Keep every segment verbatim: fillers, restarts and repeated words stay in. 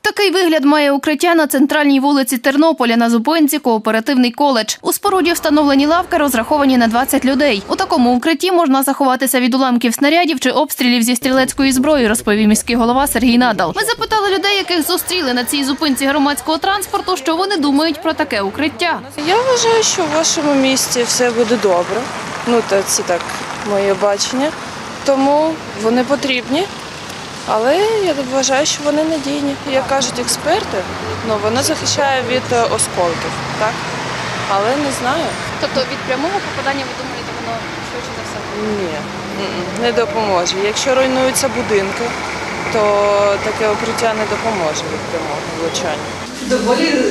Такий вигляд має укриття на центральній вулиці Тернополя на зупинці «Кооперативний коледж». У споруді встановлені лавки, розраховані на двадцять людей. У такому укритті можна заховатися від уламків снарядів чи обстрілів зі стрілецької зброї, розповів міський голова Сергій Надал. Ми запитали людей, яких зустріли на цій зупинці громадського транспорту, що вони думають про таке укриття. Я вважаю, що в вашому місті все буде добре. Ну, це так моє бачення. Тому вони потрібні. Але я вважаю, що вони надійні. Як кажуть експерти, ну, вона захищає від осколків, так? Але не знаю. Тобто від прямого попадання, ви думаєте, воно швидше за все? Ні, не допоможе. Якщо руйнуються будинки, то таке укриття не допоможе від прямого влучання. Доволі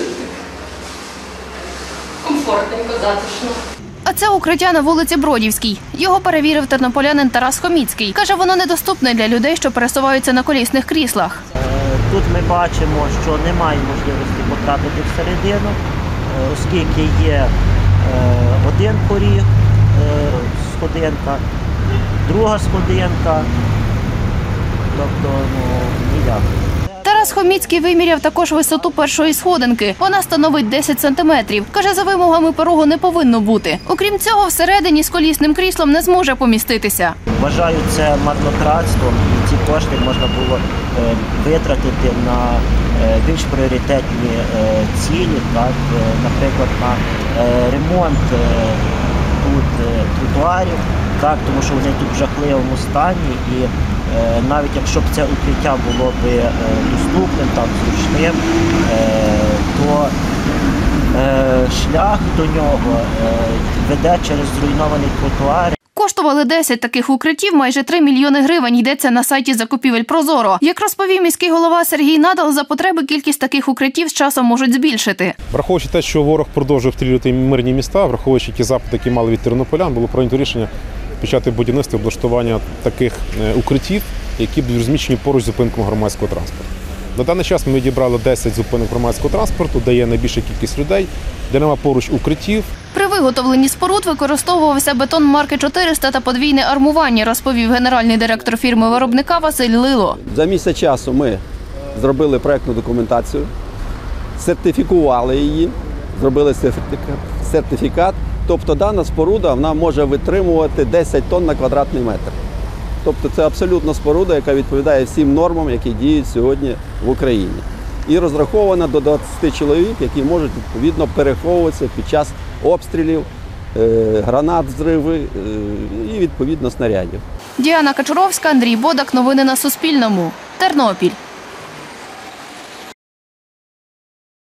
комфортненько, затишно. А це укриття на вулиці Бродівській. Його перевірив тернополянин Тарас Хоміцький. Каже, воно недоступне для людей, що пересуваються на колісних кріслах. Тут ми бачимо, що немає можливості потрапити всередину, оскільки є один поріг, сходинка, друга сходинка, тобто ну, ніяк. Тарас Хоміцький виміряв також висоту першої сходинки. Вона становить десять сантиметрів. Каже, за вимогами порогу не повинно бути. Окрім цього, всередині з колісним кріслом не зможе поміститися. Вважаю це марнотратством, і ці кошти можна було е, витратити на е, більш пріоритетні е, цілі, так, е, наприклад, на е, ремонт е, тут е, тротуарів, так, тому що вони тут в жахливому стані. І е, навіть якщо б це укриття було б е, доступним, так, зручним, е, то е, шлях до нього е, веде через зруйновані тротуари. Коштували десять таких укриттів майже три мільйони гривень, йдеться на сайті закупівель «Прозоро». Як розповів міський голова Сергій Надал, за потреби кількість таких укриттів з часом можуть збільшити. Враховуючи те, що ворог продовжує обстрілювати мирні міста, враховуючи ті запити, які мали від тернополян, було прийнято рішення почати будівництво і облаштування таких укриттів, які будуть розміщені поруч з зупинками громадського транспорту. На даний час ми відібрали десять зупинок громадського транспорту, де є найбільша кількість людей, де немає поруч укриттів. При виготовленні споруд використовувався бетон марки чотириста та подвійне армування, розповів генеральний директор фірми-виробника Василь Лило. За місяць часу ми зробили проєктну документацію, сертифікували її, зробили сертифікат. Тобто дана споруда вона може витримувати десять тонн на квадратний метр. Тобто це абсолютно споруда, яка відповідає всім нормам, які діють сьогодні в Україні. І розрахована до двадцяти чоловік, які можуть відповідно переховуватися під час обстрілів, гранат, взриви і відповідно снарядів. Діана Качуровська, Андрій Бодак. Новини на Суспільному. Тернопіль.